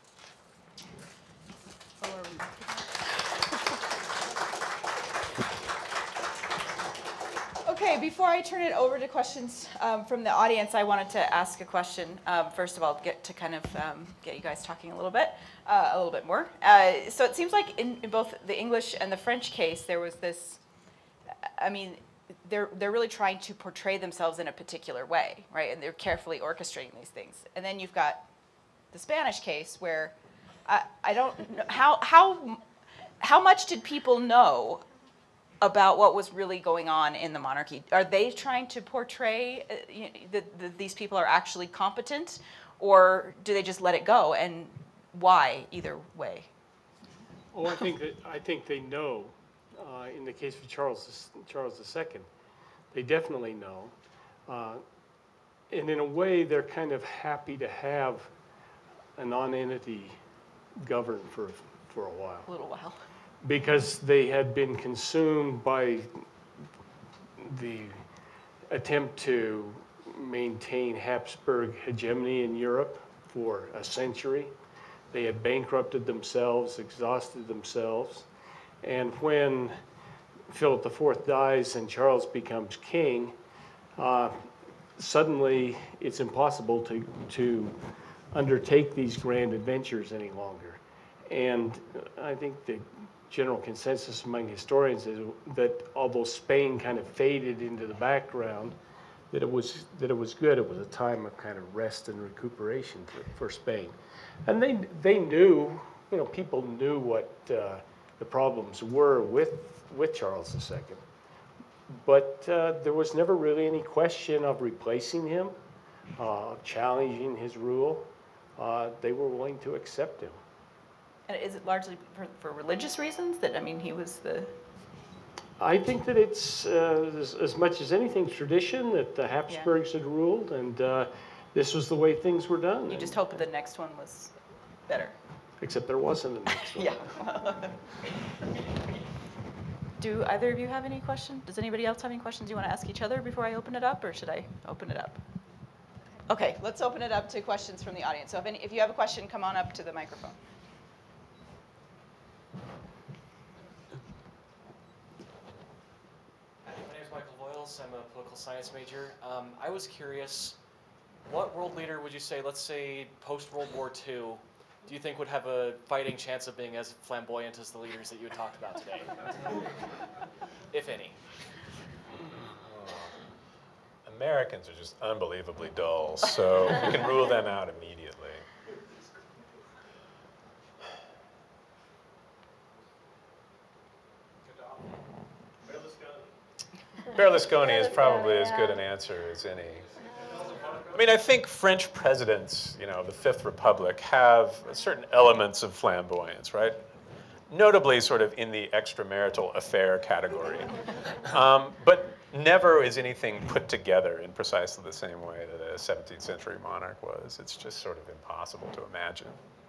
Speaker 1: Okay, before I turn it over to questions from the audience, I wanted to ask a question. First of all, get you guys talking a little bit more. So it seems like in both the English and the French case, there was this. I mean, they're really trying to portray themselves in a particular way, right? And they're carefully orchestrating these things. And then you've got the Spanish case where I don't know how much did people know about what was really going on in the monarchy? Are they trying to portray that these people are actually competent, or do they just let it go? And why, either way?
Speaker 2: Oh, I think they know. In the case of Charles II, they definitely know, and in a way, they're kind of happy to have a non-entity govern for a while. A little while. Because they had been consumed by the attempt to maintain Habsburg hegemony in Europe for a century. They had bankrupted themselves, exhausted themselves, and when Philip IV dies and Charles becomes king, suddenly it's impossible to undertake these grand adventures any longer. And I think the general consensus among historians is that although Spain kind of faded into the background, that it was good. It was a time of kind of rest and recuperation for Spain. And they knew, people knew what the problems were with Charles II. But there was never really any question of replacing him, challenging his rule. They were willing to accept him.
Speaker 1: And is it largely for religious reasons that, he was the...
Speaker 2: I think that it's as much as anything tradition that the Habsburgs had ruled, and this was the way things were done.
Speaker 1: You just hoped the next one was better.
Speaker 2: Except there wasn't a next one.
Speaker 1: Yeah. Do either of you have any questions? Does anybody else have any questions you want to ask each other before I open it up, or should I open it up? Okay, let's open it up to questions from the audience. So if you have a question, come on up to the microphone.
Speaker 5: I'm a political science major. I was curious, what world leader would you say, let's say post-World War II, do you think would have a fighting chance of being as flamboyant as the leaders that you had talked about today? If any.
Speaker 4: Americans are just unbelievably dull, so we can rule them out immediately. Berlusconi is probably as
Speaker 3: yeah.
Speaker 4: good an answer as any. I mean, I think French presidents, you know, the Fifth Republic, have certain elements of flamboyance, right? Notably sort of in the extramarital affair category. But never is anything put together in precisely the same way that a 17th century monarch was. It's just sort of impossible to imagine.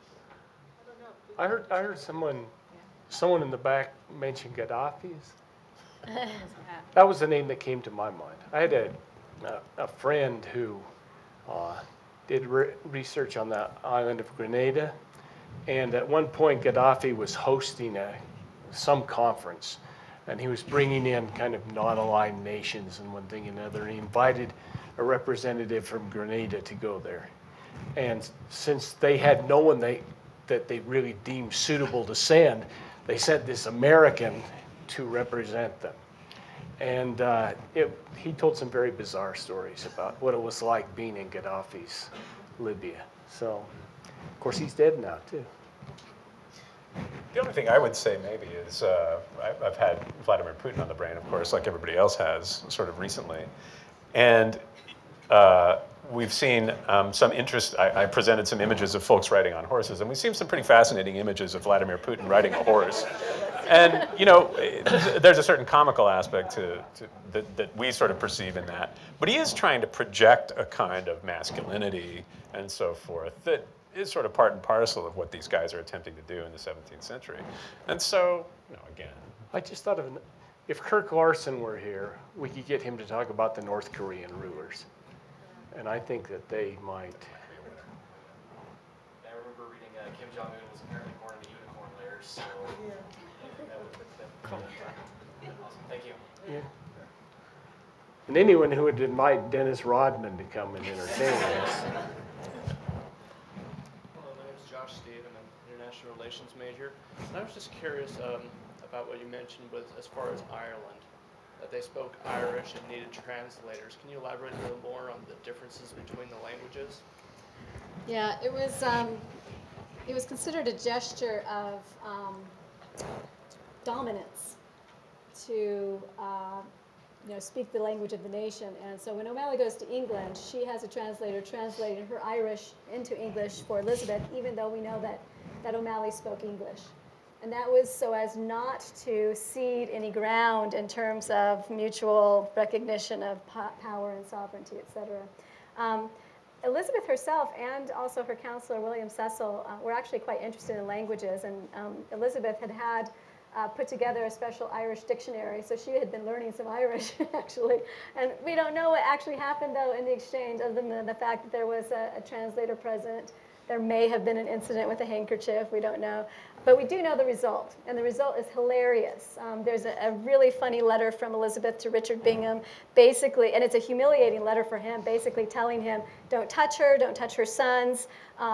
Speaker 2: I heard someone in the back mention Gaddafi's. That was the name that came to my mind. I had a friend who did research on the island of Grenada, and at one point Gaddafi was hosting some conference, and he was bringing in kind of non-aligned nations and one thing and another, and he invited a representative from Grenada to go there. And since they had no one that they really deemed suitable to send, they sent this American to represent them. And he told some very bizarre stories about what it was like being in Gaddafi's Libya. So, of course, he's dead now, too.
Speaker 4: The only thing I would say maybe is I've had Vladimir Putin on the brain, of course, like everybody else has, sort of recently. And we've seen some interest. I presented some images of folks riding on horses, and we've seen some pretty fascinating images of Vladimir Putin riding a horse. And, you know, there's a certain comical aspect that we sort of perceive in that. But he is trying to project a kind of masculinity and so forth that is sort of part and parcel of what these guys are attempting to do in the 17th century. And so, you know, again.
Speaker 2: I just thought of, if Kirk Larson were here, we could get him to talk about the North Korean rulers. And I think that they might.
Speaker 5: I remember reading Kim Jong-un was apparently born in the unicorn layers, so that would have been awesome. Thank you.
Speaker 2: Yeah. And anyone who would invite Dennis Rodman to come and entertain us.
Speaker 6: Hello, my name is Josh Steve. I'm an international relations major. And I was just curious about what you mentioned with as far as Ireland, that they spoke Irish and needed translators. Can you elaborate a little more on the differences between the languages?
Speaker 3: Yeah, it was considered a gesture of dominance to speak the language of the nation. And so when O'Malley goes to England, she has a translator translating her Irish into English for Elizabeth, even though we know that O'Malley spoke English. And that was so as not to cede any ground in terms of mutual recognition of power and sovereignty, et cetera. Elizabeth herself and also her counselor, William Cecil, were actually quite interested in languages. And Elizabeth had put together a special Irish dictionary, so she had been learning some Irish, actually. And we don't know what actually happened, though, in the exchange, other than the fact that there was a translator present. There may have been an incident with a handkerchief, we don't know. But we do know the result, and the result is hilarious. There's a really funny letter from Elizabeth to Richard Bingham, basically, and it's a humiliating letter for him, basically telling him, don't touch her sons.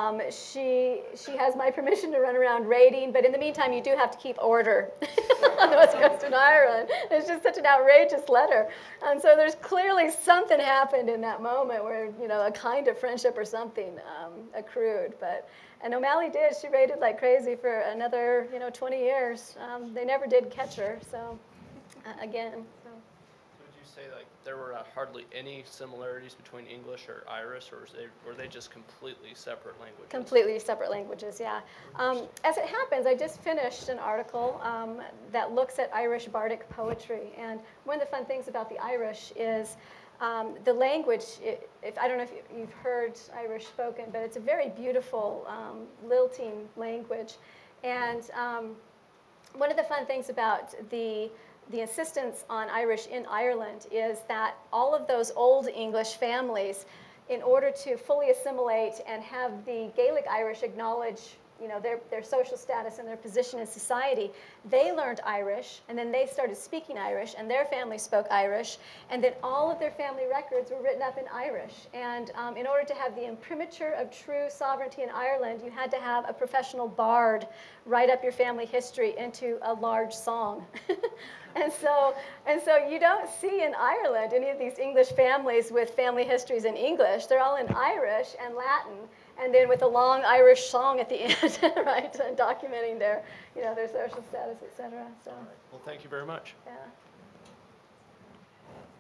Speaker 3: She has my permission to run around raiding, but in the meantime, you do have to keep order on the West Coast of Ireland. It's just such an outrageous letter. And so there's clearly something happened in that moment where, a kind of friendship or something accrued. And O'Malley did. She raided like crazy for another, 20 years. They never did catch her, so again. So.
Speaker 6: Would you say there were hardly any similarities between English or Irish, or were they just completely separate languages?
Speaker 3: Completely separate languages, yeah. As it happens, I just finished an article that looks at Irish bardic poetry. And one of the fun things about the Irish is the language. I don't know if you've heard Irish spoken, but it's a very beautiful lilting language. And one of the fun things about the insistence on Irish in Ireland is that all of those old English families, in order to fully assimilate and have the Gaelic Irish acknowledge their social status and their position in society, they learned Irish, and then they started speaking Irish, and their family spoke Irish, and then all of their family records were written up in Irish. And in order to have the imprimatur of true sovereignty in Ireland, you had to have a professional bard write up your family history into a large song. And so you don't see in Ireland any of these English families with family histories in English. They're all in Irish and Latin, and then with a long Irish song at the end, right, and documenting their social status, et cetera. So.
Speaker 6: Well, thank you very much.
Speaker 3: Yeah.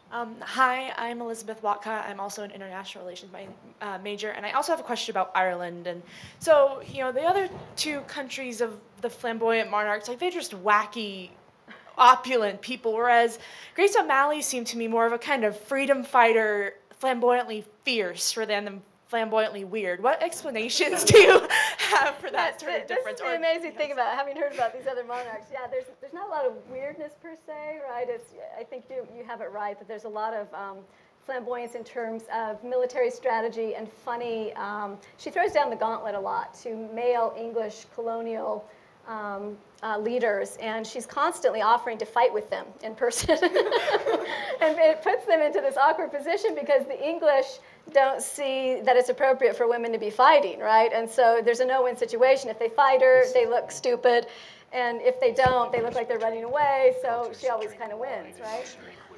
Speaker 7: Hi, I'm Elizabeth Watka. I'm also an international relations major, and I also have a question about Ireland. And so, you know, the other two countries of the flamboyant monarchs, like they're just wacky, opulent people, whereas Grace O'Malley seemed to me more of a kind of freedom fighter, flamboyantly fierce rather than flamboyantly weird. What explanations do you have for that sort of difference?
Speaker 3: This is the amazing thing about having heard about these other monarchs. Yeah, there's not a lot of weirdness per se, right? I think you have it right, that there's a lot of flamboyance in terms of military strategy and funny. She throws down the gauntlet a lot to male English colonial leaders, and she's constantly offering to fight with them in person. And it puts them into this awkward position because the English don't see that it's appropriate for women to be fighting, right? And so there's a no-win situation. If they fight her, they look stupid, and if they don't, they look like they're running away, so she always kind of wins, right?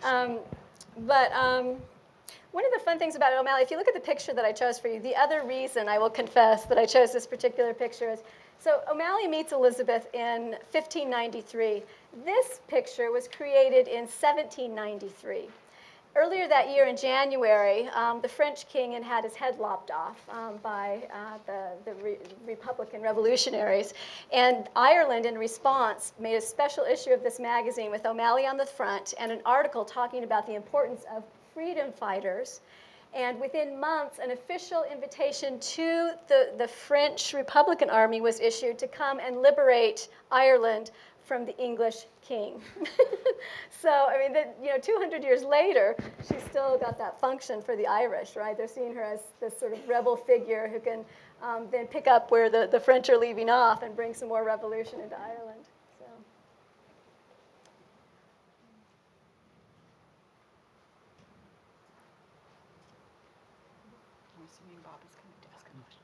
Speaker 3: One of the fun things about O'Malley, if you look at the picture that I chose for you, the other reason I will confess that I chose this particular picture is, so O'Malley meets Elizabeth in 1593. This picture was created in 1793. Earlier that year in January, the French king had his head lopped off by the Republican revolutionaries. And Ireland, in response, made a special issue of this magazine with O'Malley on the front and an article talking about the importance of freedom fighters. And within months, an official invitation to the French Republican Army was issued to come and liberate Ireland from the English king. So, I mean, 200 years later, she's still got that function for the Irish, right? They're seeing her as this sort of rebel figure who can then pick up where the French are leaving off and bring some more revolution into Ireland. So.
Speaker 1: I'm assuming Bob is going to ask a question.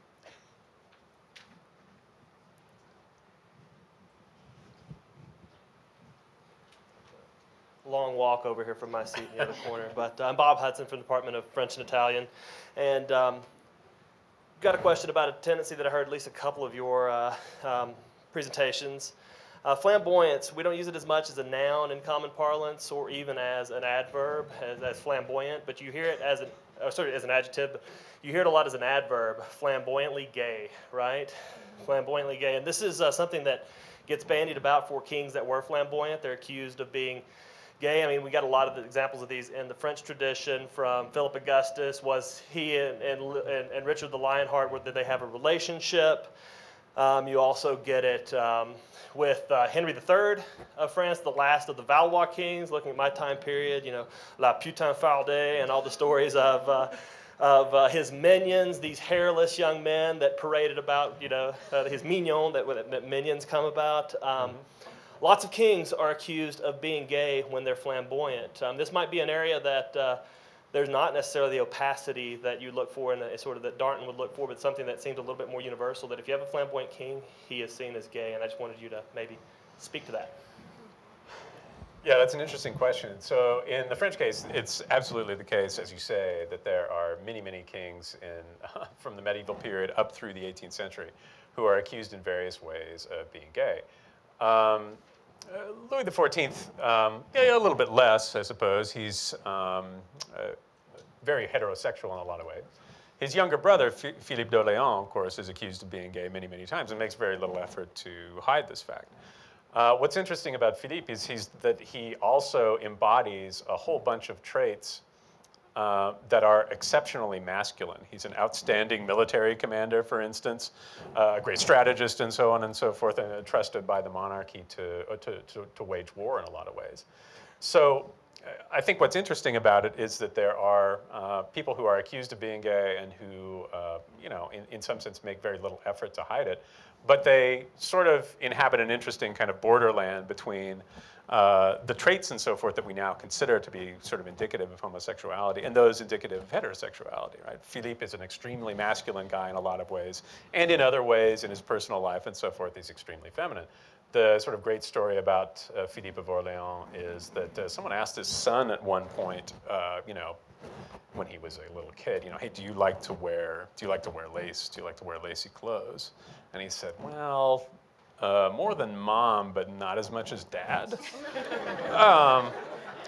Speaker 8: Long walk over here from my seat in the other corner. But I'm Bob Hodson from the Department of French and Italian. And got a question about a tendency that I heard at least a couple of your presentations. Flamboyance, we don't use it as much as a noun in common parlance or even as an adverb, as flamboyant, but you hear it as as an adjective, but you hear it a lot as an adverb, flamboyantly gay, right? Flamboyantly gay. And this is something that gets bandied about for kings that were flamboyant. They're accused of being gay. I mean, we got a lot of the examples of these in the French tradition from Philip Augustus. Was he and Richard the Lionheart, where did they have a relationship? You also get it with Henry III of France, the last of the Valois kings, looking at my time period, La Putain Fardée and all the stories of his minions, these hairless young men that paraded about, his mignon, that minions come about. Lots of kings are accused of being gay when they're flamboyant. This might be an area that there's not necessarily the opacity that you look for, and sort of that Darnton would look for, but something that seems a little bit more universal, that if you have a flamboyant king, he is seen as gay, and I just wanted you to maybe speak to that.
Speaker 4: Yeah, that's an interesting question. So in the French case, it's absolutely the case, as you say, that there are many, many kings from the medieval period up through the 18th century who are accused in various ways of being gay. Louis XIV, a little bit less, I suppose. He's very heterosexual in a lot of ways. His younger brother, Philippe d'Orléans, of course, is accused of being gay many, many times and makes very little effort to hide this fact. What's interesting about Philippe is that he also embodies a whole bunch of traits that are exceptionally masculine. He's an outstanding military commander, for instance, a great strategist and so on and so forth, and trusted by the monarchy to wage war in a lot of ways. So I think what's interesting about it is that there are people who are accused of being gay and who, in some sense make very little effort to hide it, but they sort of inhabit an interesting kind of borderland between the traits and so forth that we now consider to be sort of indicative of homosexuality and those indicative of heterosexuality, right? Philippe is an extremely masculine guy in a lot of ways, and in other ways in his personal life and so forth, he's extremely feminine. The sort of great story about Philippe of Orléans is that someone asked his son at one point, when he was a little kid, hey, do you like to wear lace? Do you like to wear lacy clothes? And he said, well, more than mom, but not as much as dad.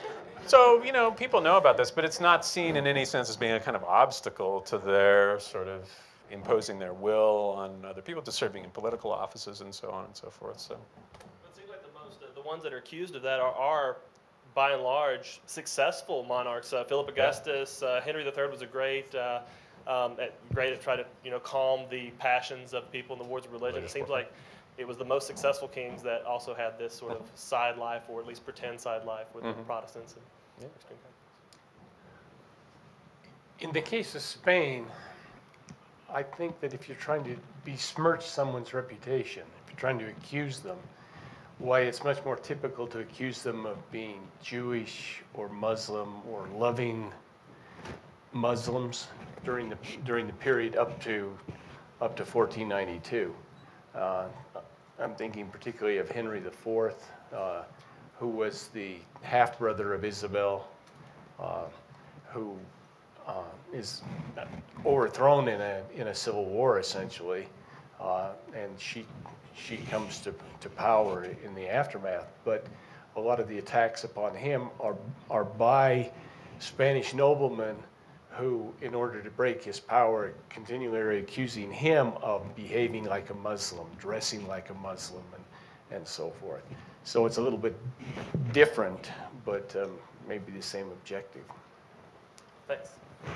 Speaker 4: So, you know, people know about this, but it's not seen in any sense as being a kind of obstacle to their sort of imposing their will on other people, to serving in political offices and so on and so forth. So
Speaker 8: It seems like the ones that are accused of that are by and large, successful monarchs. Philip Augustus, Henry III was a great at trying to calm the passions of people in the wars of religion. It seems like it was the most successful kings that also had this sort of side life, or at least pretend side life, with the Protestants and extreme Catholics.
Speaker 2: In the case of Spain, I think that if you're trying to besmirch someone's reputation, if you're trying to accuse them, why it's much more typical to accuse them of being Jewish or Muslim or loving Muslims during the period up to 1492. I'm thinking particularly of Henry IV, who was the half-brother of Isabel, who is overthrown in a civil war, essentially, and she comes to power in the aftermath. But a lot of the attacks upon him are by Spanish noblemen who, in order to break his power, continually are accusing him of behaving like a Muslim, dressing like a Muslim, and so forth. So it's a little bit different, but maybe the same objective.
Speaker 8: Thanks.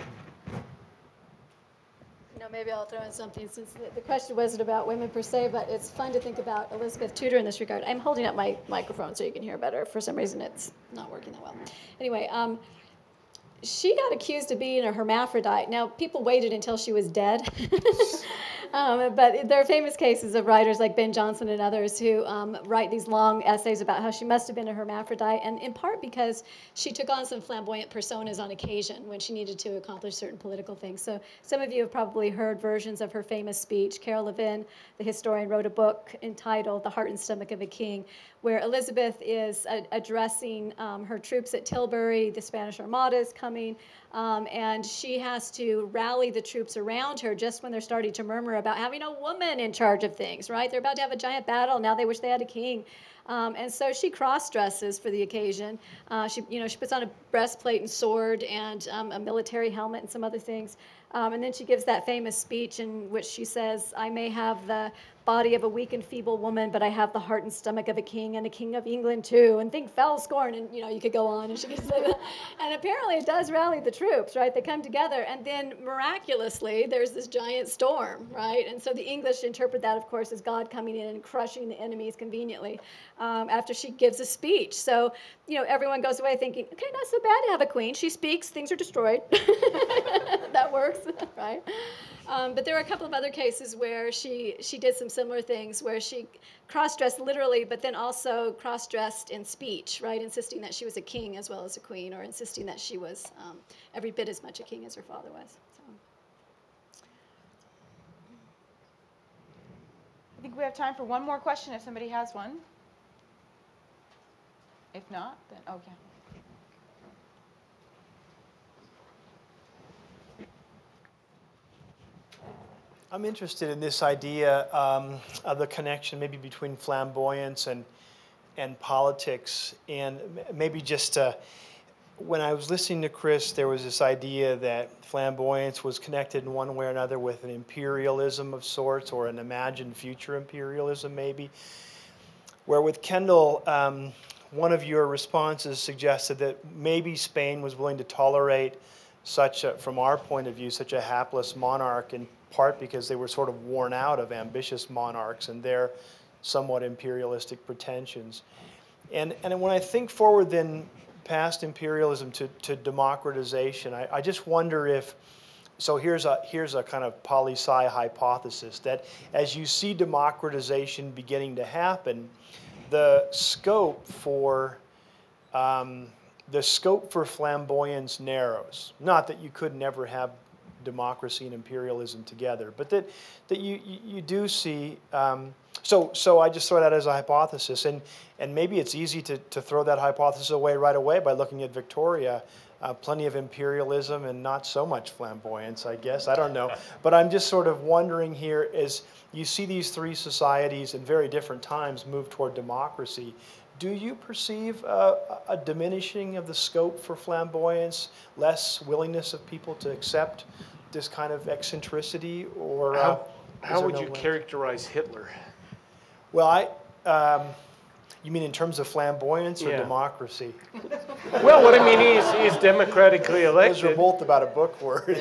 Speaker 3: Maybe I'll throw in something, since the question wasn't about women per se, but it's fun to think about Elizabeth Tudor in this regard. I'm holding up my microphone so you can hear better. For some reason, it's not working that well. Anyway, she got accused of being a hermaphrodite. Now, people waited until she was dead. But there are famous cases of writers like Ben Jonson and others who write these long essays about how she must have been a hermaphrodite, and in part because she took on some flamboyant personas on occasion when she needed to accomplish certain political things. So some of you have probably heard versions of her famous speech. Carol Levin, the historian, wrote a book entitled The Heart and Stomach of a King, where Elizabeth is addressing her troops at Tilbury. The Spanish Armada is coming, and she has to rally the troops around her just when they're starting to murmur about having a woman in charge of things, right? They're about to have a giant battle. Now they wish they had a king. And so she cross-dresses for the occasion. She puts on a breastplate and sword and a military helmet and some other things. And then she gives that famous speech in which she says, "I may have the body of a weak and feeble woman, but I have the heart and stomach of a king, and a king of England too." And think fell scorn, and you could go on. And she could say that. And apparently it does rally the troops, right? They come together, and then miraculously there's this giant storm, right? And so the English interpret that, of course, as God coming in and crushing the enemies conveniently after she gives a speech. So everyone goes away thinking, okay, not so bad to have a queen. She speaks, things are destroyed. That works, right? But there are a couple of other cases where she did some similar things, where she cross-dressed literally, but then also cross-dressed in speech, right? Insisting that she was a king as well as a queen, or insisting that she was every bit as much a king as her father was. So.
Speaker 1: I think we have time for one more question if somebody has one. If not, then okay.
Speaker 9: I'm interested in this idea of the connection maybe between flamboyance and politics, and maybe just when I was listening to Chris, there was this idea that flamboyance was connected in one way or another with an imperialism of sorts, or an imagined future imperialism maybe, where with Kendall, one of your responses suggested that maybe Spain was willing to tolerate from our point of view, such a hapless monarch, in part because they were sort of worn out of ambitious monarchs and their somewhat imperialistic pretensions. And when I think forward then past imperialism to democratization, I just wonder if, so here's a kind of poli-sci hypothesis, that as you see democratization beginning to happen, the scope for flamboyance narrows. Not that you could never have democracy and imperialism together, but that you do see. So I just throw that as a hypothesis, and maybe it's easy to throw that hypothesis away right away by looking at Victoria. Plenty of imperialism and not so much flamboyance, I guess. I don't know. But I'm just sort of wondering here, as you see these three societies in very different times move toward democracy, Do you perceive a diminishing of the scope for flamboyance, less willingness of people to accept this kind of eccentricity, or
Speaker 2: how would you characterize Hitler?
Speaker 9: Well, you mean in terms of flamboyance or democracy?
Speaker 2: Well, what I mean, he's democratically elected.
Speaker 9: Those are both about a book word.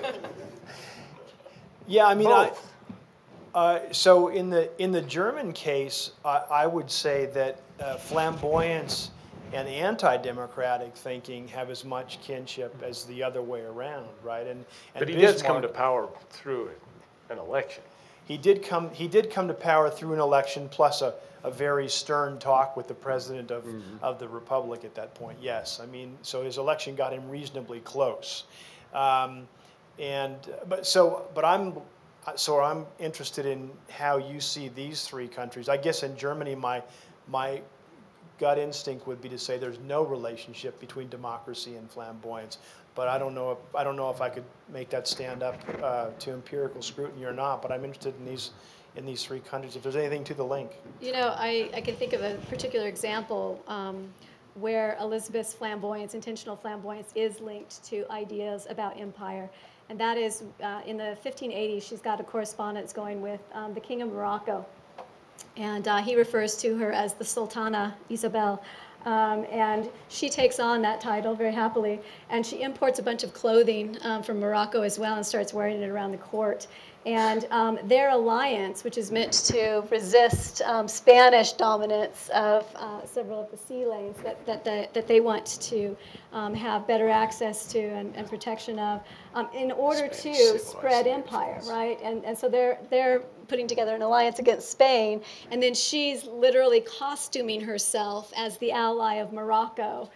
Speaker 9: Yeah, I mean,
Speaker 2: both.
Speaker 9: So in the German case, I would say that flamboyance and anti-democratic thinking have as much kinship as the other way around, right? And
Speaker 2: but he does come to power through an election.
Speaker 9: He did come to power through an election, plus a very stern talk with the president of the republic at that point. Yes, I mean, so his election got him reasonably close. I'm interested in how you see these three countries. I guess in Germany, my gut instinct would be to say there's no relationship between democracy and flamboyance. But I don't know if I could make that stand up to empirical scrutiny or not. But I'm interested in these three countries, if there's anything to the link.
Speaker 3: You know, I can think of a particular example where Elizabeth's flamboyance, intentional flamboyance, is linked to ideas about empire. And that is in the 1580s, she's got a correspondence going with the King of Morocco. And he refers to her as the Sultana Isabel. And she takes on that title very happily. And she imports a bunch of clothing from Morocco as well and starts wearing it around the court. And their alliance, which is meant to resist Spanish dominance of several of the sea lanes that they want to have better access to and protection of, in order to spread empire, right? And so they're putting together an alliance against Spain, and then she's literally costuming herself as the ally of Morocco.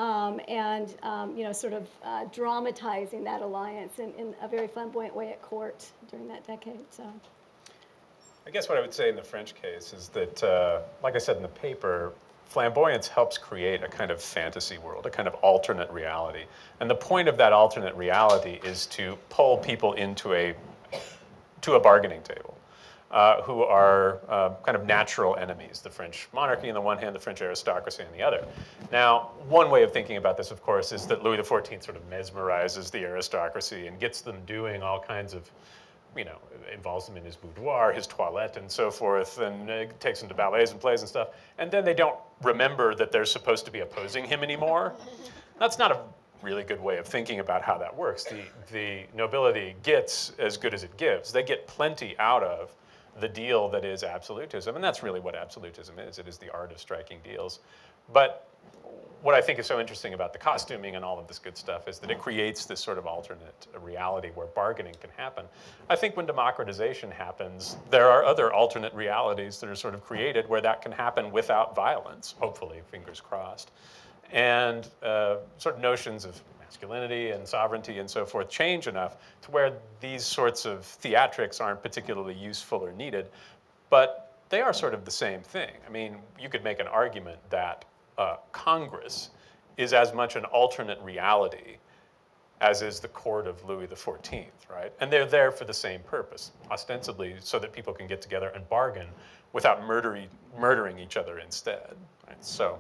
Speaker 3: Sort of dramatizing that alliance in a very flamboyant way at court during that decade. So,
Speaker 4: I guess what I would say in the French case is that, like I said in the paper, flamboyance helps create a kind of fantasy world, a kind of alternate reality. And the point of that alternate reality is to pull people into a bargaining table. Who are kind of natural enemies, the French monarchy on the one hand, the French aristocracy on the other. Now, one way of thinking about this, of course, is that Louis XIV sort of mesmerizes the aristocracy and gets them doing all kinds of, involves them in his boudoir, his toilette, and so forth, and takes them to ballets and plays and stuff. And then they don't remember that they're supposed to be opposing him anymore. That's not a really good way of thinking about how that works. The nobility gets as good as it gives. They get plenty out of the deal that is absolutism, and that's really what absolutism is. It is the art of striking deals. But what I think is so interesting about the costuming and all of this good stuff is that it creates this sort of alternate reality where bargaining can happen. I think when democratization happens, there are other alternate realities that are sort of created where that can happen without violence, hopefully, fingers crossed. And sort of notions of masculinity and sovereignty and so forth change enough to where these sorts of theatrics aren't particularly useful or needed, but they are sort of the same thing. I mean, you could make an argument that Congress is as much an alternate reality as is the court of Louis XIV, right? And they're there for the same purpose, ostensibly so that people can get together and bargain without murdering each other instead, right? So.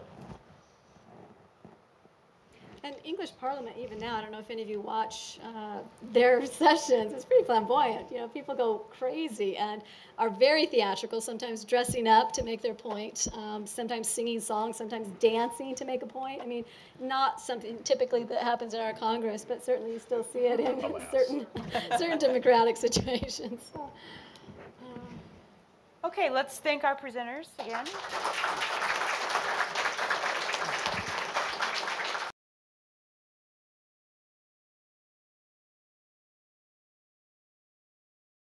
Speaker 3: and English Parliament, even now, I don't know if any of you watch their sessions, it's pretty flamboyant. People go crazy and are very theatrical, sometimes dressing up to make their point, sometimes singing songs, sometimes dancing to make a point. I mean, not something typically that happens in our Congress, but certainly you still see it in certain democratic situations. So,
Speaker 1: Okay, let's thank our presenters again.